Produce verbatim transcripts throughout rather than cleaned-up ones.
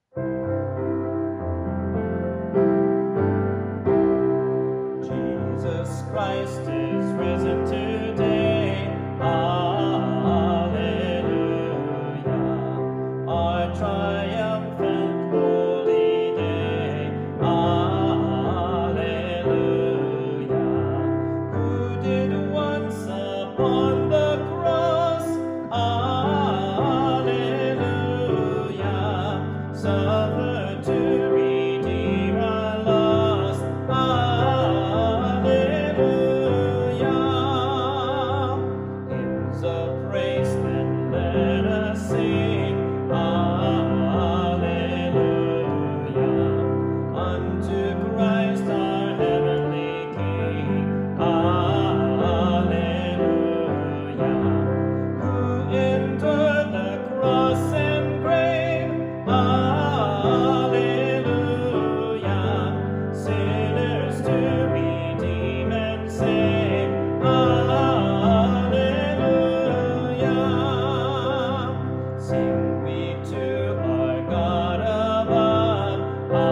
Jesus Christ is risen today. Alleluia. Our triumphant holy day. Alleluia. Who did once upon the cross. Alleluia. Suffer to redeem our lost. Alleluia. Hymns of praise then let us sing. Alleluia. Unto Christ our heavenly King. Alleluia. Who endured the cross and grave. Alleluia. Sinners to redeem and save. Alleluia. Sing we to our God above.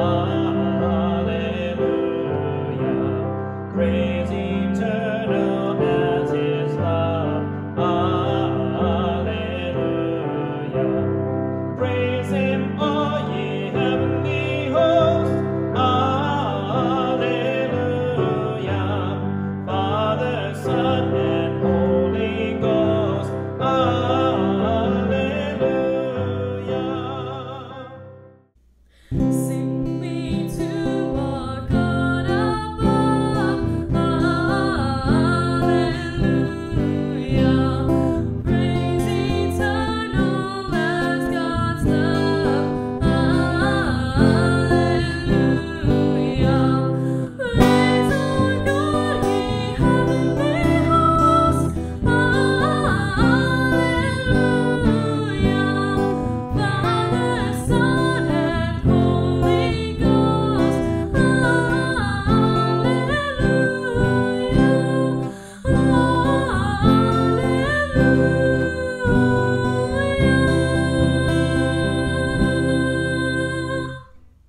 Alleluia. Praise eternal as his love. Alleluia. Praise him, all ye heavenly hosts. Alleluia. Father, Son, and Holy Ghost. Alleluia. Sing we to our God above. Alleluia. Praise eternal as God's love. Alleluia. Praise our God, ye heavenly hosts. Alleluia. Father, Son, and Holy Ghost. Alleluia.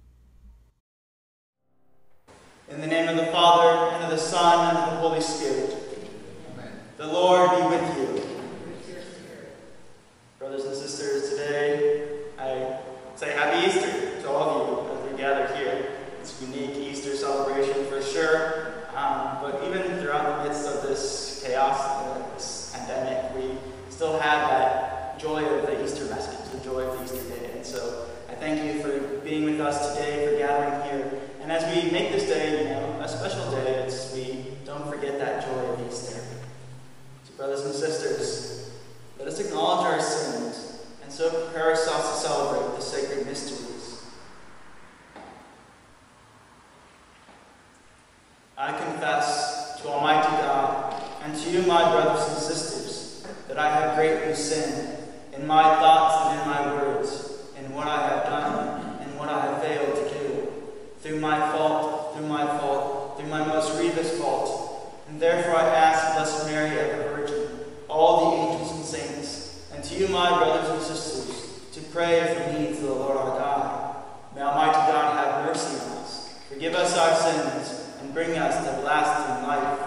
In the name of the Father, and of the Son, and of the Holy Spirit. Amen. The Lord be with you. Brothers and sisters, today I say Happy Easter to all of you as we gather here. It's a unique Easter celebration for sure, um, but even throughout the midst of this chaos, uh, this pandemic, we still have that joy of the Easter message, the joy of the Easter day. And so I thank you for being with us today, for gathering here. And as we make this day, you know, a special day, it's, we don't forget that joy of Easter. So brothers and sisters, let us acknowledge our sins and so prepare ourselves to celebrate the sacred mysteries. I confess to Almighty God and to you, my brothers and sisters, that I have greatly sinned in my thoughts and in my words, in what I have done and what I have failed to do, through my fault, through my fault, through my most grievous fault. And therefore I ask Blessed Mary, ever Virgin, all the angels and saints, and to you, my brothers and sisters, to pray for me to the Lord our God. May Almighty God have mercy on us, forgive us our sins, and bring us to everlasting life.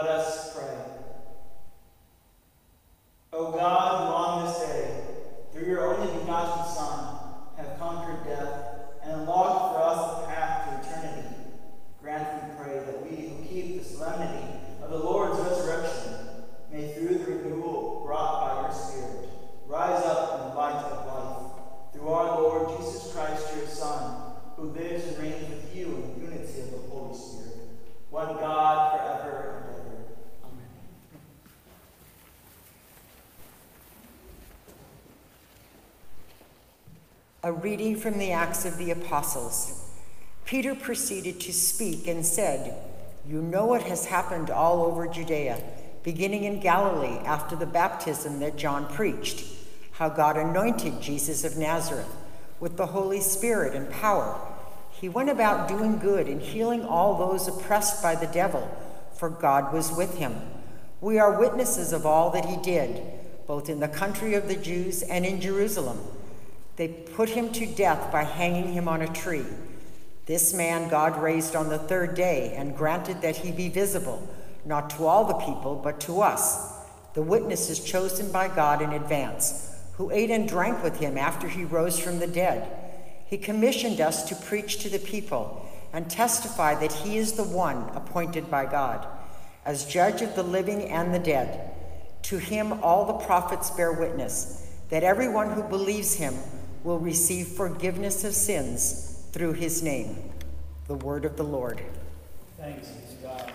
us pray. O God, who on this day, through your only begotten Son, have conquered death and unlocked for us the path to eternity, grant, we pray, that we who keep the solemnity of the Lord's resurrection may, through the renewal brought by your Spirit, rise up in the light of life, through our Lord Jesus Christ, your Son, who lives and reigns with you in the unity of the Holy Spirit, one God, forever and ever. Amen. A reading from the Acts of the Apostles. Peter proceeded to speak and said, "You know what has happened all over Judea, beginning in Galilee after the baptism that John preached, how God anointed Jesus of Nazareth with the Holy Spirit and power. He went about doing good and healing all those oppressed by the devil, for God was with him. We are witnesses of all that he did, both in the country of the Jews and in Jerusalem. They put him to death by hanging him on a tree. This man God raised on the third day and granted that he be visible, not to all the people, but to us, the witnesses chosen by God in advance, who ate and drank with him after he rose from the dead. He commissioned us to preach to the people and testify that he is the one appointed by God, as judge of the living and the dead. To him all the prophets bear witness, that everyone who believes him will receive forgiveness of sins through his name." The word of the Lord. Thanks be to God.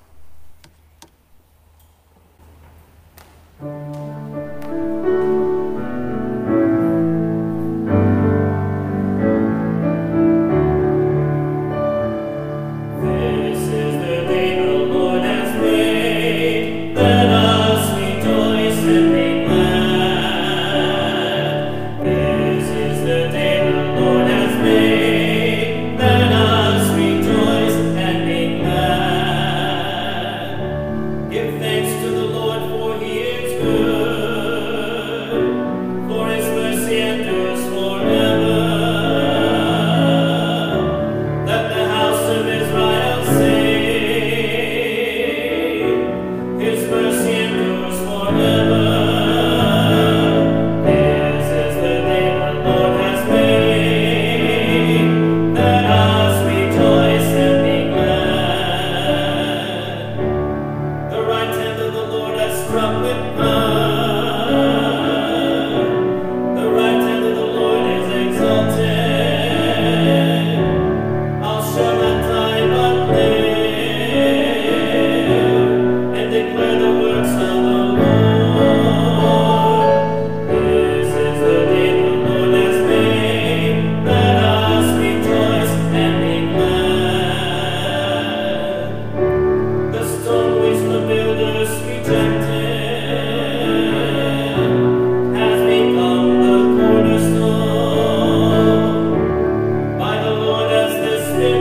This is the day the Lord has made. Let us rejoice and be glad. This is the day the Lord has made. Let us rejoice and be glad. Give thanks to the Lord, for he is good, for his mercy endures forever. Let the house of Israel sing, his mercy endures forever. This is the day the Lord has made. Let us rejoice and be glad. The right hand of the Lord has struck with power. The right hand of the Lord is exalted. I'll shall not die but live and declare the works of the Lord. This is the day the Lord has made. Let us rejoice and be glad. The stone which the builders rejected has become the cornerstone. By the Lord has this been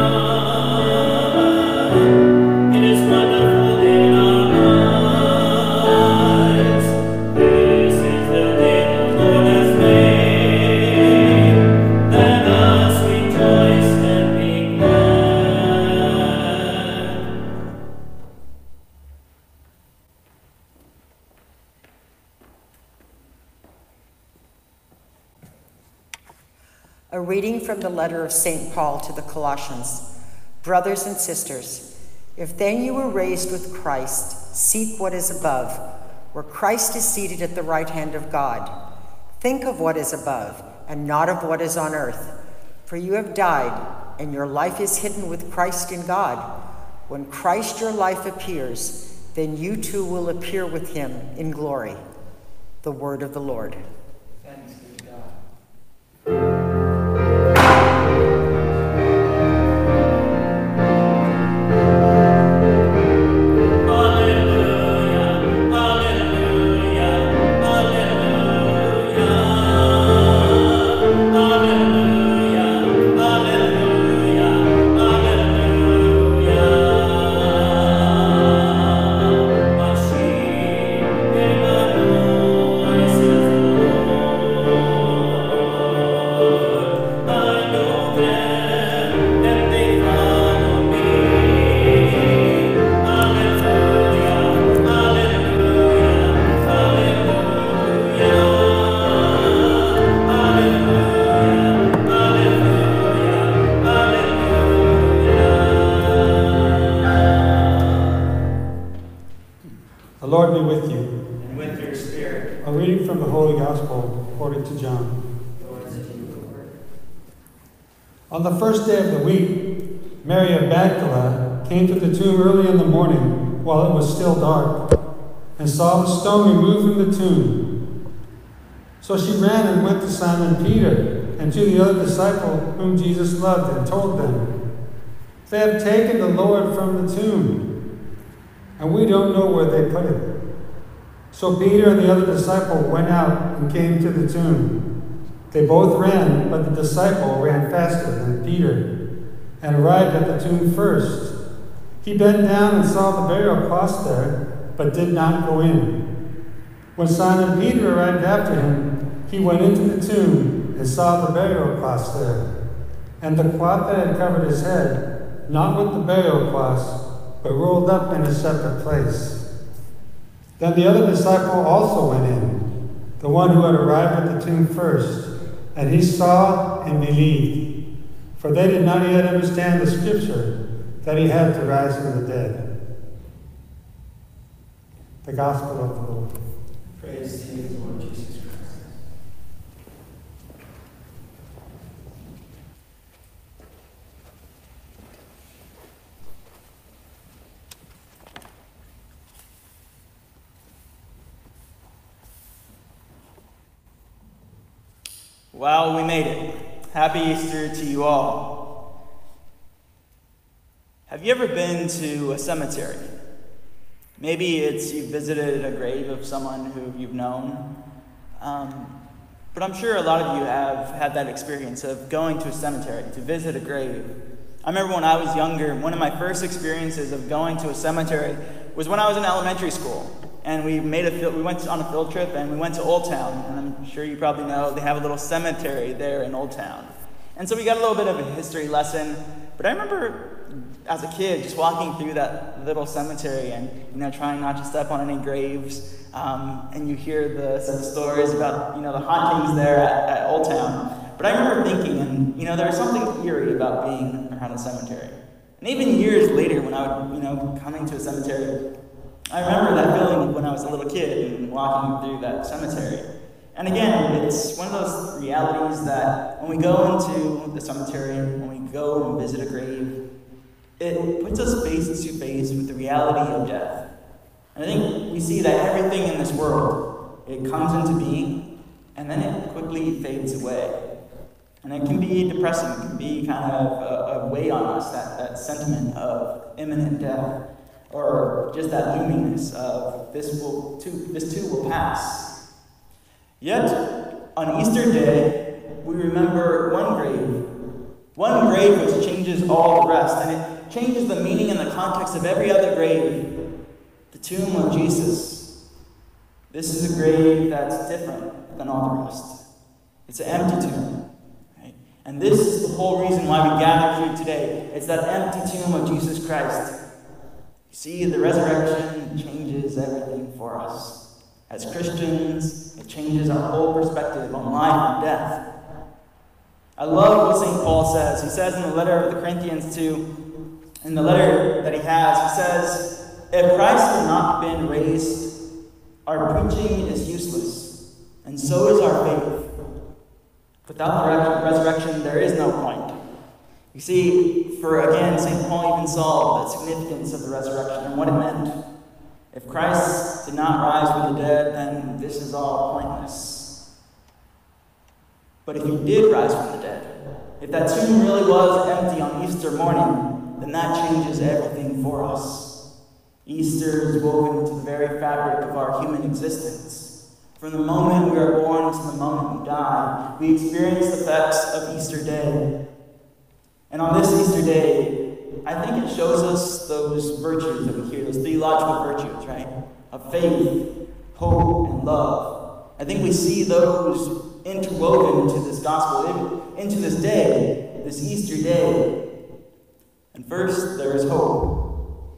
done. It is wonderful in our eyes. This is the day the Lord has made. Let us rejoice and be glad. A reading from the letter of Saint Paul to the Colossians. Brothers and sisters, if then you were raised with Christ, seek what is above, where Christ is seated at the right hand of God. Think of what is above, and not of what is on earth. For you have died, and your life is hidden with Christ in God. When Christ your life appears, then you too will appear with him in glory. The word of the Lord. Thanks be to God. Hallelujah, hallelujah, hallelujah. Hallelujah, hallelujah, hallelujah. My sheep hear my voice, says the Lord. The Lord be with you. And with your spirit. A reading from the Holy Gospel according to John. Lord, to you, Lord. On the first day of the week, Mary of Magdala came to the tomb early in the morning while it was still dark, and saw the stone removed from the tomb. So she ran and went to Simon Peter and to the other disciple whom Jesus loved, and told them, "They have taken the Lord from the tomb, and we don't know where they put it." So Peter and the other disciple went out and came to the tomb. They both ran, but the disciple ran faster than Peter and arrived at the tomb first. He bent down and saw the burial cloths there, but did not go in. When Simon Peter arrived after him, he went into the tomb and saw the burial cloths there, and the cloth that had covered his head, not with the burial cloths, but rolled up in a separate place. Then the other disciple also went in, the one who had arrived at the tomb first, and he saw and believed, for they did not yet understand the scripture that he had to rise from the dead. The Gospel of the Lord. Praise to you, Lord Jesus Christ. Well, we made it. Happy Easter to you all. Have you ever been to a cemetery? Maybe it's you've visited a grave of someone who you've known. Um, but I'm sure a lot of you have had that experience of going to a cemetery to visit a grave. I remember when I was younger, one of my first experiences of going to a cemetery was when I was in elementary school. And we made a field, we went on a field trip and we went to Old Town. And I'm sure you probably know they have a little cemetery there in Old Town. And so we got a little bit of a history lesson. But I remember as a kid just walking through that little cemetery and, you know, trying not to step on any graves. Um, and you hear the some stories about, you know, the hauntings there at, at Old Town. But I remember thinking, and, you know, there was something eerie about being around a cemetery. And even years later when I would, you know, coming to a cemetery, I remember that feeling when I was a little kid and walking through that cemetery. And again, it's one of those realities that when we go into the cemetery, when we go and visit a grave, it puts us face to face with the reality of death. And I think we see that everything in this world, it comes into being, and then it quickly fades away. And it can be depressing, it can be kind of a, a weight on us, that, that sentiment of imminent death, or just that loomingness of this will too, this too will pass. Yet, on Easter Day, we remember one grave, one grave which changes all the rest, and it changes the meaning and the context of every other grave, the tomb of Jesus. This is a grave that's different than all the rest. It's an empty tomb. Right? And this is the whole reason why we gather here today. It's that empty tomb of Jesus Christ. You see, the resurrection changes everything for us. As Christians, it changes our whole perspective on life and death. I love what Saint Paul says. He says in the letter of the Corinthians two, in the letter that he has, he says, "If Christ had not been raised, our preaching is useless, and so is our faith. Without the resurrection, there is no point." You see, for again, Saint Paul even saw the significance of the resurrection and what it meant. If Christ did not rise from the dead, then this is all pointless. But if he did rise from the dead, if that tomb really was empty on Easter morning, then that changes everything for us. Easter is woven into the very fabric of our human existence. From the moment we are born to the moment we die, we experience the effects of Easter Day. And on this Easter Day, I think it shows us those virtues that we hear, those theological virtues, right? Of faith, hope, and love. I think we see those interwoven into this gospel, into this day, this Easter day. And first, there is hope.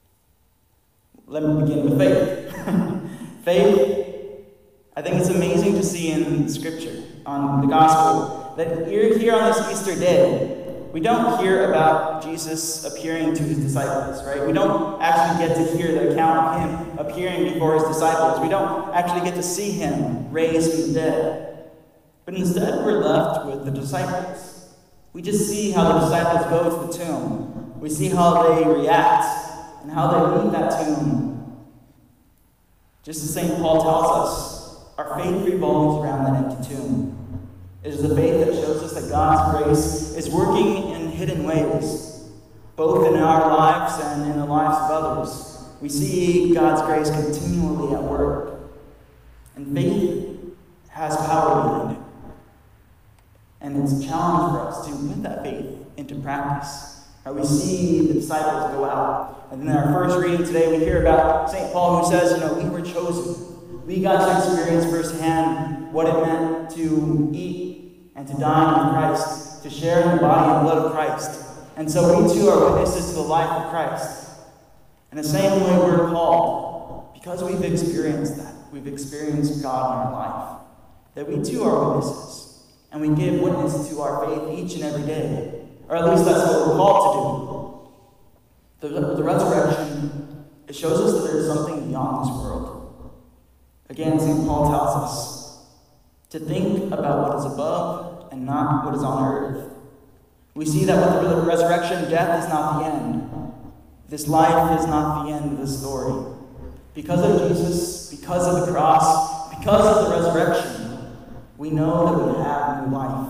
Let me begin with faith. Faith, I think it's amazing to see in Scripture, on the gospel, that here on this Easter day, we don't hear about Jesus appearing to his disciples, right? We don't actually get to hear the account of him appearing before his disciples. We don't actually get to see him raised from the dead. But instead, we're left with the disciples. We just see how the disciples go to the tomb. We see how they react and how they leave that tomb. Just as Saint Paul tells us, our faith revolves around that empty tomb. It is the faith that shows us that God's grace is working in hidden ways, both in our lives and in the lives of others. We see God's grace continually at work. And faith has power behind it. And it's a challenge for us to put that faith into practice. How we see the disciples go out. And in our first reading today, we hear about Saint Paul who says, you know, we were chosen. We got to experience firsthand what it meant to eat and to dine with Christ, to share in the body and blood of Christ. And so we too are witnesses to the life of Christ. In the same way we're called, because we've experienced that, we've experienced God in our life, that we too are witnesses. And we give witness to our faith each and every day. Or at least that's what we're called to do. The, the resurrection, it shows us that there's something beyond this world. Again, Saint Paul tells us to think about what is above and not what is on earth. We see that with the resurrection, death is not the end. This life is not the end of the story. Because of Jesus, because of the cross, because of the resurrection, we know that we have new life.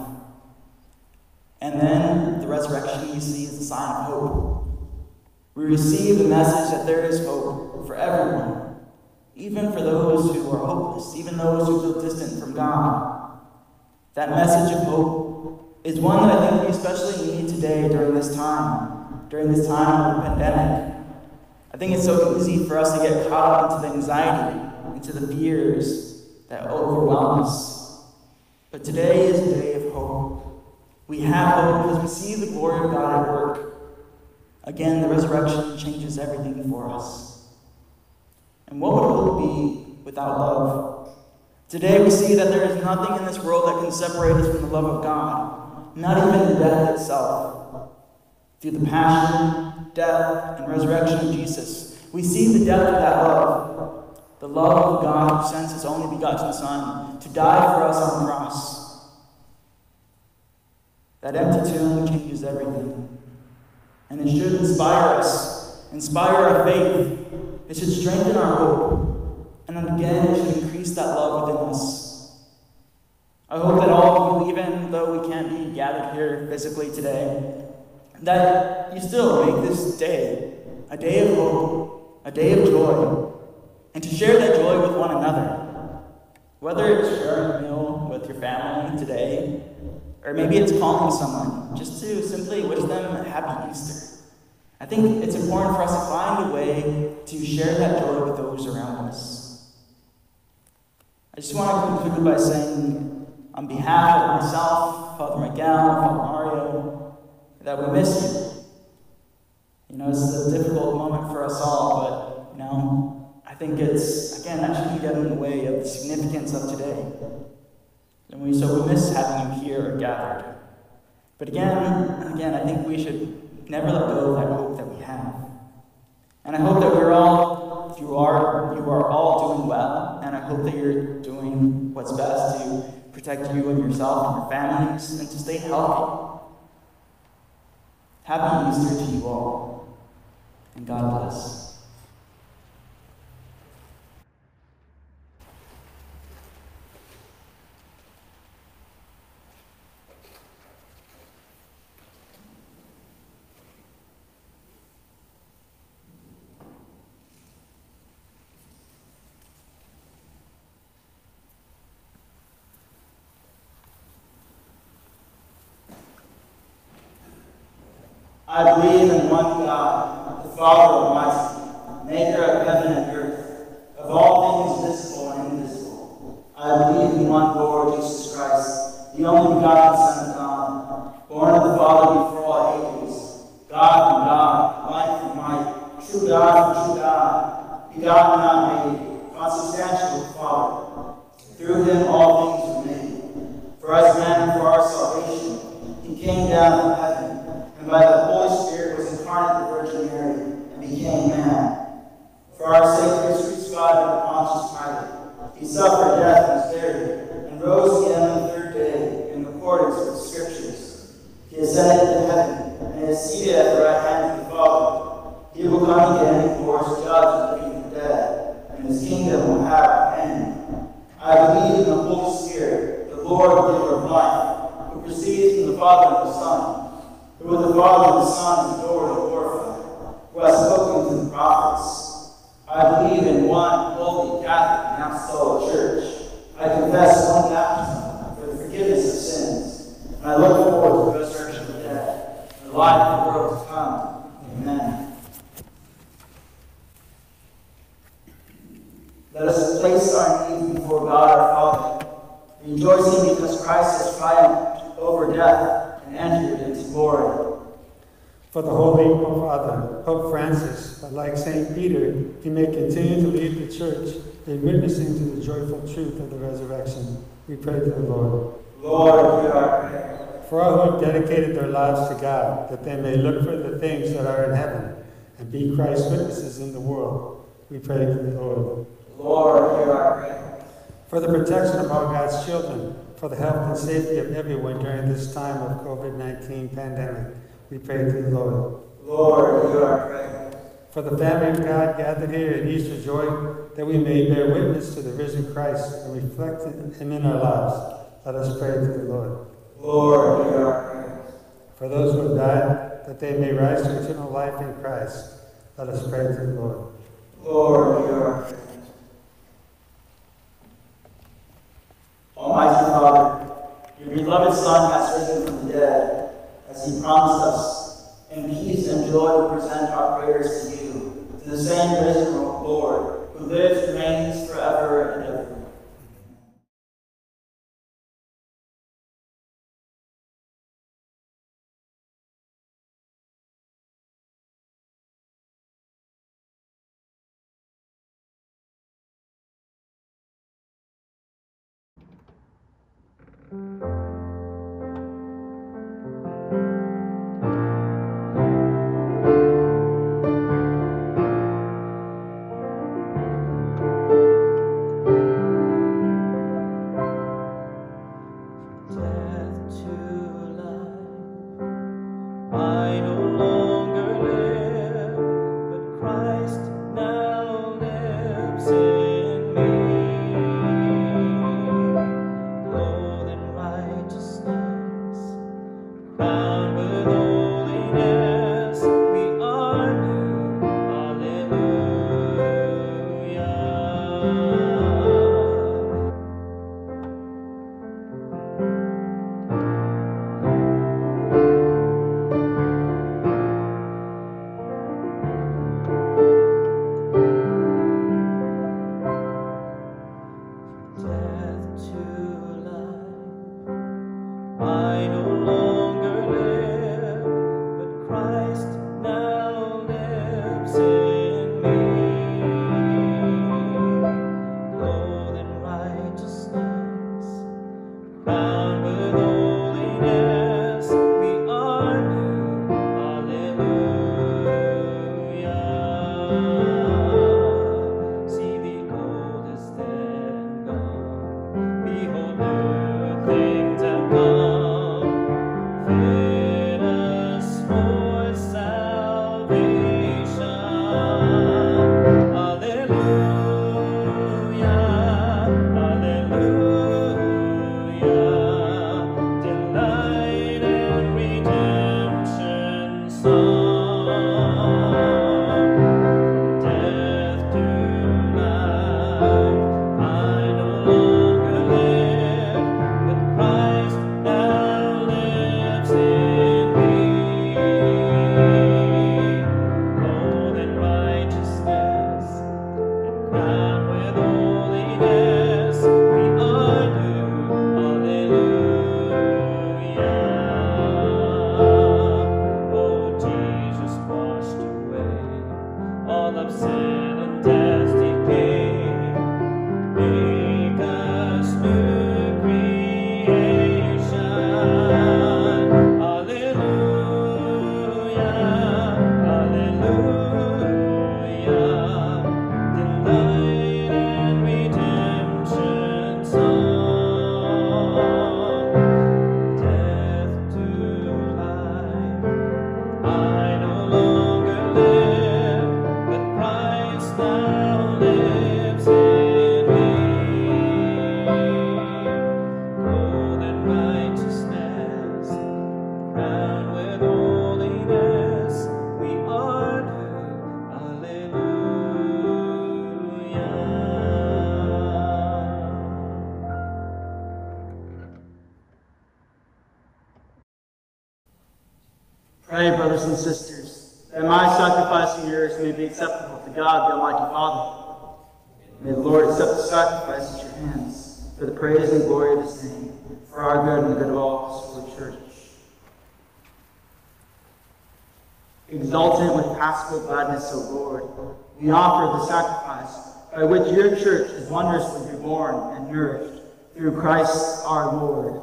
And then the resurrection we see is a sign of hope. We receive the message that there is hope for everyone, even for those who are hopeless, even those who feel distant from God. That message of hope is one that I think we especially need today during this time, during this time of the pandemic. I think it's so easy for us to get caught up into the anxiety, into the fears that overwhelm us. But today is a day of hope. We have hope because we see the glory of God at work. Again, the resurrection changes everything for us. And what would hope be without love? Today we see that there is nothing in this world that can separate us from the love of God, not even the death itself. Through the passion, death, and resurrection of Jesus, we see the depth of that love. The love of God who sends his only begotten Son to die for us on the cross. That empty tomb changes everything. And it should inspire us, inspire our faith. It should strengthen our hope. And then again, it should increase that love within us. I hope that all of you, even though we can't be gathered here physically today, that you still make this day a day of hope, a day of joy, and to share that joy with one another. Whether it's sharing a meal with your family today, or maybe it's calling someone just to simply wish them a happy Easter. I think it's important for us to find a way to share that joy with those around us. I just want to conclude by saying, on behalf of myself, Father Miguel, Father Mario, that we miss you. You know, it's a difficult moment for us all, but, you know, I think it's, again, that shouldn't get in the way of the significance of today. And we, so we miss having you here gathered. But again, and again, I think we should never let go of that hope that we have. And I hope that we're all, you are, you are all doing well, and I hope that you're doing what's best to protect you and yourself and your families, and to stay healthy. Happy Easter to you all, and God bless. I believe in one God, the Father Almighty, maker of heaven and earth, of all things visible and invisible. I believe in one Lord Jesus Christ, the only begotten Son of God, born of the Father before all ages, God from God, light from light, true God from true God, begotten not made, consubstantial with the Father. Through him all things were made. For us men and for our salvation, he came down from heaven, and by the Holy Spirit was incarnate of the Virgin Mary, and became man. For our sake he was crucified crucified under Pontius Pilate. He suffered death and was buried, and rose again on the third day in accordance with the Scriptures. He ascended into heaven, and is seated at the right hand of the Father. He will come again in glory to judge the living and the dead, and his kingdom will have an end. I believe in the Holy Spirit, the Lord, giver of life, who proceeds from the Father and the Son, who with the Father and the Son is adored and glorified, who has spoken to the prophets. I believe in one holy, Catholic, and apostolic church. I confess one baptism for the forgiveness of sins, and I look forward to the resurrection of the dead, and the life of the world to come. Amen. Let us place our needs before God our Father, rejoicing because Christ has triumphed over death and entered into glory. For the Holy Pope Father, Pope Francis, that like Saint Peter, he may continue to lead the Church in witnessing to the joyful truth of the resurrection, we pray to the Lord. Lord, hear our prayer. For all who have dedicated their lives to God, that they may look for the things that are in heaven and be Christ's witnesses in the world, we pray to the Lord. Lord, hear our prayer. For the protection of all God's children, for the health and safety of everyone during this time of COVID nineteen pandemic, we pray to the Lord. Lord, hear our prayer. For the family of God gathered here in Easter joy, that we may bear witness to the risen Christ and reflect him in our lives, let us pray to the Lord. Lord, hear our prayer. For those who have died, that they may rise to eternal life in Christ, let us pray to the Lord. Lord, hear our prayer. Almighty Father, your beloved Son has risen from the dead, as he promised us. In peace and joy we present our prayers to you, to the same risen Lord, who lives and reigns forever and ever. Pray, brothers and sisters, that my sacrifice and yours may be acceptable to God, the Almighty Father. May the Lord accept the sacrifice at your hands for the praise and glory of his name, for our good and the good of all his holy church. Exultant with paschal gladness, O Lord, we offer the sacrifice by which your church is wondrously reborn and nourished through Christ our Lord.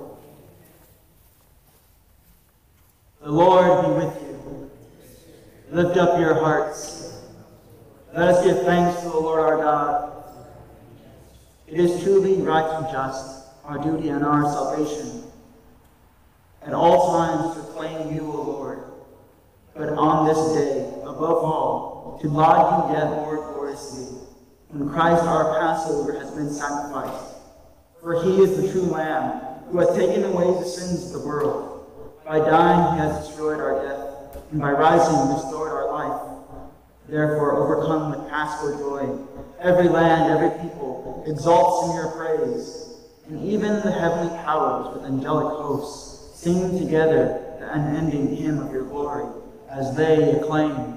The Lord be with you. Lift up your hearts. Let us give thanks to the Lord our God. It is truly right and just, our duty and our salvation, at all times to proclaim you, O Lord, but on this day, above all, to laud you yet more gloriously, when Christ our Passover has been sacrificed. For he is the true Lamb, who has taken away the sins of the world. By dying, he has destroyed our death, and by rising, restored our life. Therefore, overcome with paschal joy, every land, every people exalts in your praise, and even the heavenly powers with angelic hosts sing together the unending hymn of your glory, as they acclaim.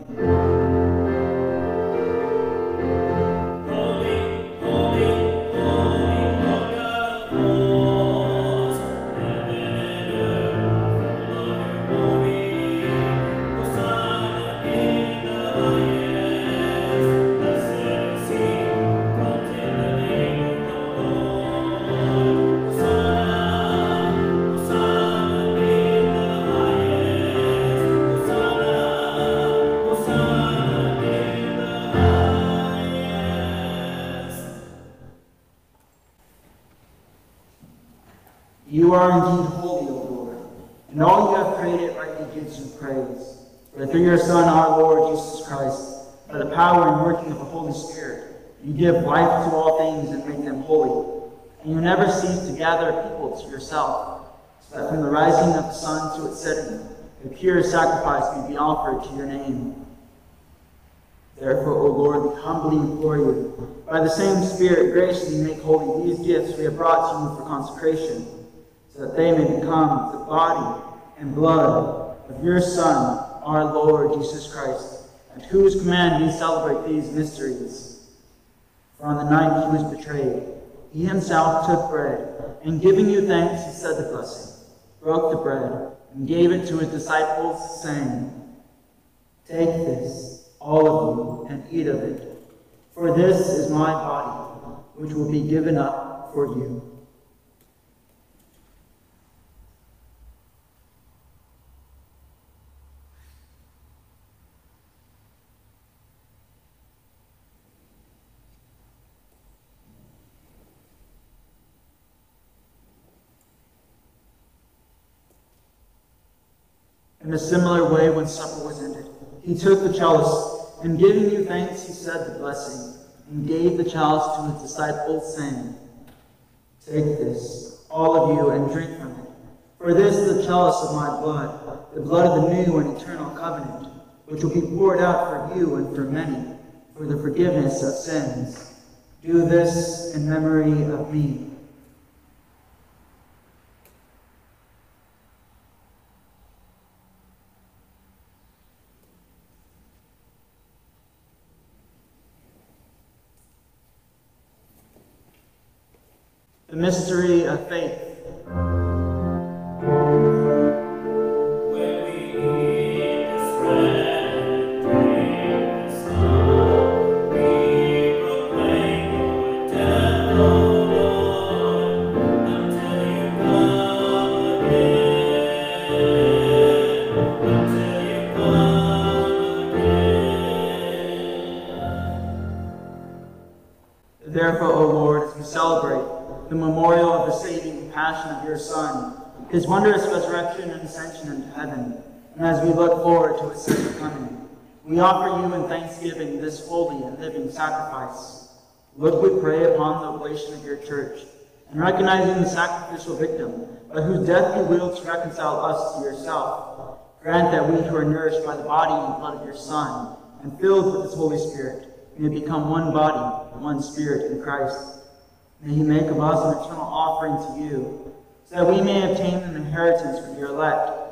You are indeed holy, O Lord, and all you have created rightly gives you praise. For through your Son, our Lord Jesus Christ, by the power and working of the Holy Spirit, you give life to all things and make them holy. And you never cease to gather people to yourself, so that from the rising of the sun to its setting, a pure sacrifice may be offered to your name. Therefore, O Lord, we humbly implore you, by the same Spirit, graciously make holy these gifts we have brought to you for consecration, so that they may become the body and blood of your Son, our Lord Jesus Christ, at whose command we celebrate these mysteries. For on the night he was betrayed, he himself took bread, and giving you thanks, he said the blessing, broke the bread, and gave it to his disciples, saying, "Take this, all of you, and eat of it, for this is my body, which will be given up for you." In a similar way, when supper was ended, he took the chalice, and giving you thanks, he said the blessing, and gave the chalice to his disciples, saying, "Take this, all of you, and drink from it. For this is the chalice of my blood, the blood of the new and eternal covenant, which will be poured out for you and for many, for the forgiveness of sins. Do this in memory of me." The mystery of faith. Therefore, O Lord, as we celebrate the memorial of the saving passion of your Son, his wondrous resurrection and ascension into heaven, and as we look forward to his second coming, we offer you in thanksgiving this holy and living sacrifice. Look, we pray, upon the oblation of your church, and recognizing the sacrificial victim, by whose death you willed to reconcile us to yourself, grant that we who are nourished by the body and blood of your Son, and filled with his Holy Spirit, may become one body, one spirit in Christ. May he make of us an eternal offering to you, so that we may obtain an inheritance with your elect,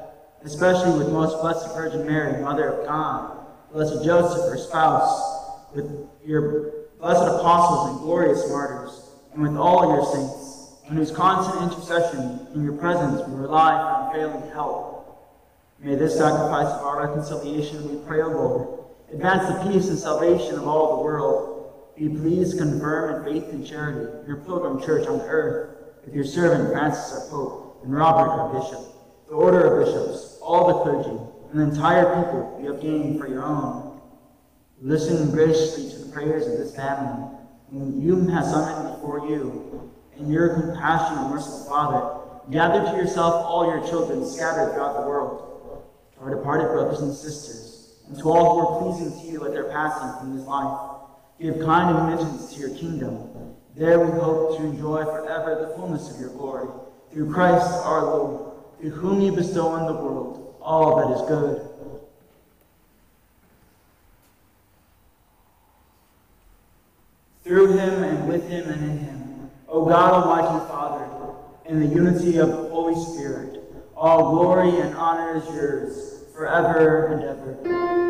especially with Most Blessed Virgin Mary, Mother of God, Blessed Joseph, her spouse, with your blessed apostles and glorious martyrs, and with all your saints, on whose constant intercession in your presence we rely for unfailing help. May this sacrifice of our reconciliation, we pray, O Lord, advance the peace and salvation of all the world. Be pleased confirm in faith and charity your pilgrim church on earth, with your servant Francis our Pope, and Robert our Bishop, the order of bishops, all the clergy, and the entire people you have gained for your own. Listen graciously to the prayers of this family, whom you have summoned before you. In your compassion and merciful Father, gather to yourself all your children scattered throughout the world, to our departed brothers and sisters, and to all who are pleasing to you at their passing from this life. Give kind admittance to your kingdom. There we hope to enjoy forever the fullness of your glory. Through Christ our Lord, through whom you bestow on the world all that is good. Through him and with him and in him, O God Almighty Father, in the unity of the Holy Spirit, all glory and honor is yours forever and ever.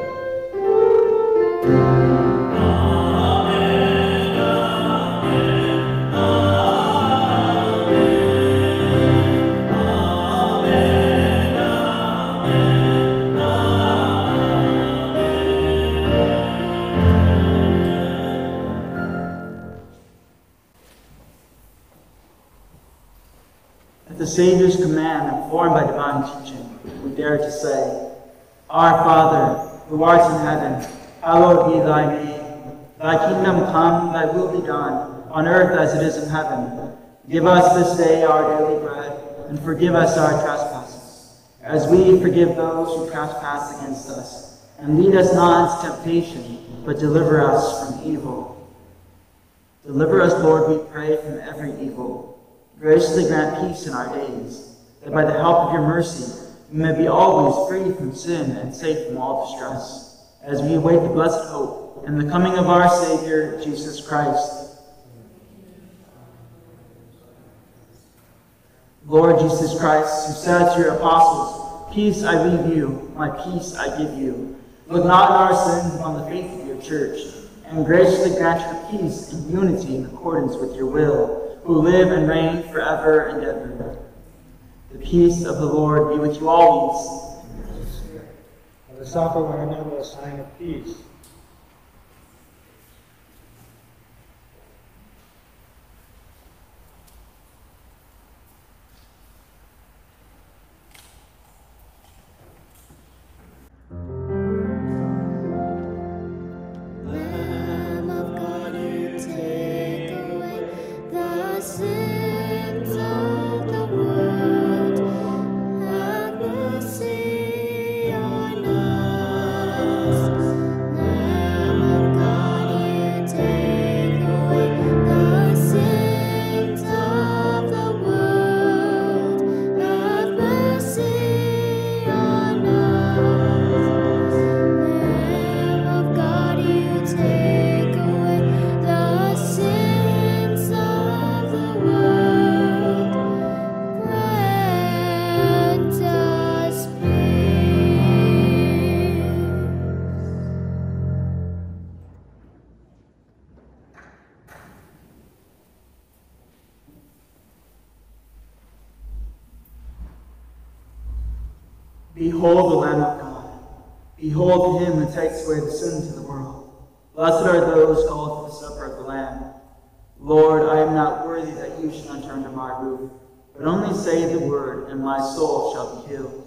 At the Savior's command, informed by divine teaching, we dare to say, Our Father, who art in heaven, hallowed be thy name. Thy kingdom come, thy will be done, on earth as it is in heaven. Give us this day our daily bread, and forgive us our trespasses, as we forgive those who trespass against us. And lead us not into temptation, but deliver us from evil. Deliver us, Lord, we pray, from every evil. Graciously grant peace in our days, that by the help of your mercy we may be always free from sin and safe from all distress, as we await the blessed hope and the coming of our Savior, Jesus Christ. Lord Jesus Christ, who said to your apostles, Peace I leave you, my peace I give you. Look not on our sins, but on the faith of your church, and graciously grant your peace and unity in accordance with your will, who live and reign forever and ever. The peace of the Lord be with you always. Let us offer one another a sign of peace. Lamb of God, you take away the sins of the world. Have mercy on us. Lamb of God, you take away the sins of the world. Have mercy on us. Lamb of God, you take away the sins of the world. Grant us peace. Behold the Lamb of God. Behold him who takes away the sins of the world. Blessed are those called to the supper of the Lamb. Lord, I am not worthy that you should enter under my roof, but only say the word, and my soul shall be healed.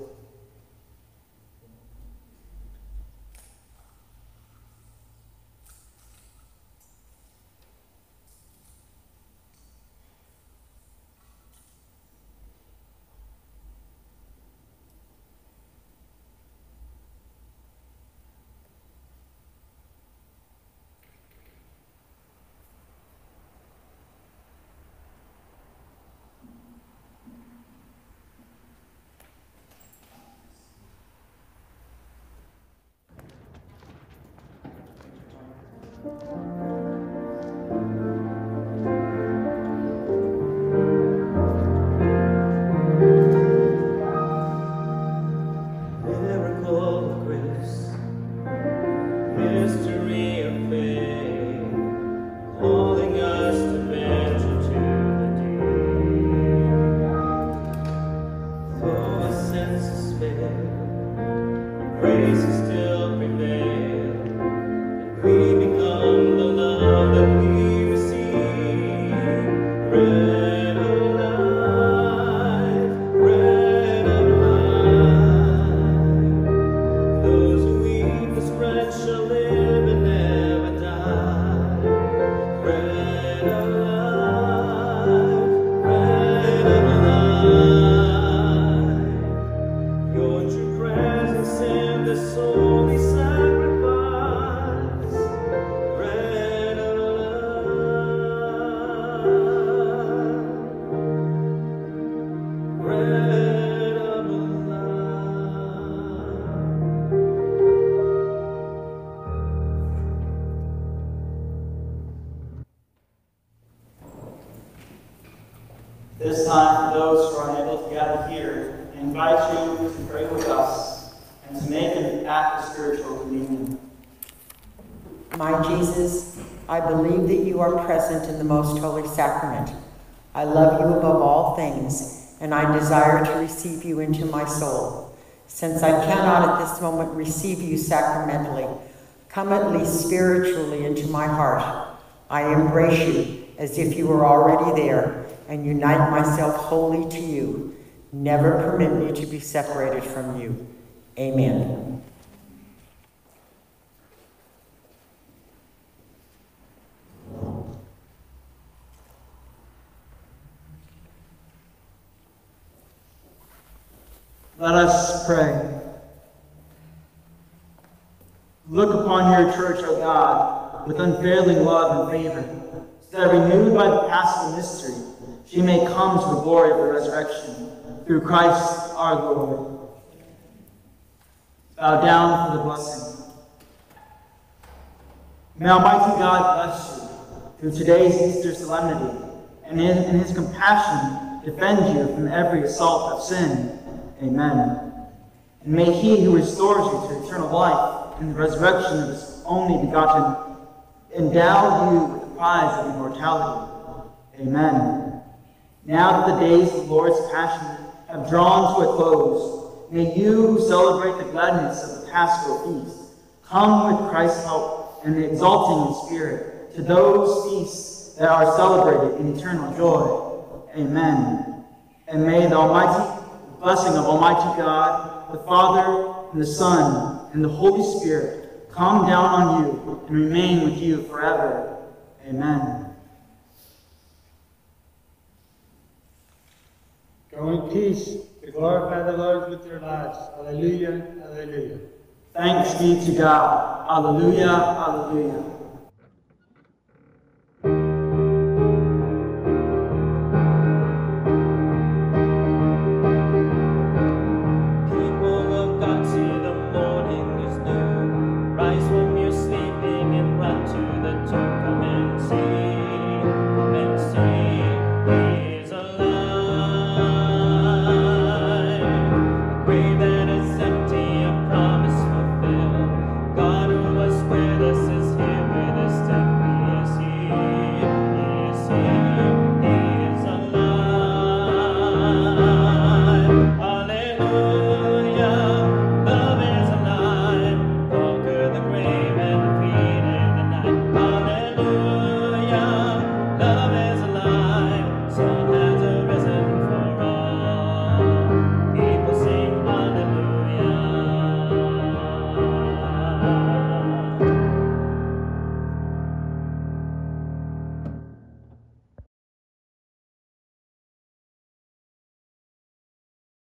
This time, for those who are unable to gather here, I invite you to pray with us and to make an act of spiritual communion. My Jesus, I believe that you are present in the most holy sacrament. I love you above all things, and I desire to receive you into my soul. Since I cannot at this moment receive you sacramentally, come at least spiritually into my heart. I embrace you as if you were already there, and unite myself wholly to you. Never permit me to be separated from you. Amen. Let us pray. Look upon your church, O God, with unfailing love and favor, so that renewed by the paschal mystery, she may come to the glory of the resurrection, through Christ our Lord. Bow down for the blessing. May Almighty God bless you through today's Easter solemnity, and in, in his compassion defend you from every assault of sin. Amen. And may he who restores you to eternal life in the resurrection of his only begotten endow you with the prize of immortality. Amen. Now that the days of the Lord's passion have drawn to a close, may you who celebrate the gladness of the Paschal feast come with Christ's help and the exalting in spirit to those feasts that are celebrated in eternal joy. Amen. And may the Almighty blessing of Almighty God, the Father, and the Son, and the Holy Spirit, come down on you and remain with you forever. Amen. Go in peace to glorify the Lord with your lives. Alleluia, alleluia. Thanks be to God. Alleluia, alleluia.